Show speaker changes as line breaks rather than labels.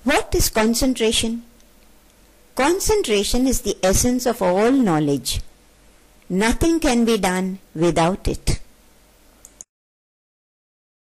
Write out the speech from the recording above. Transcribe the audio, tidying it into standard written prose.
What is concentration? Concentration is the essence of all knowledge. Nothing can be done without it.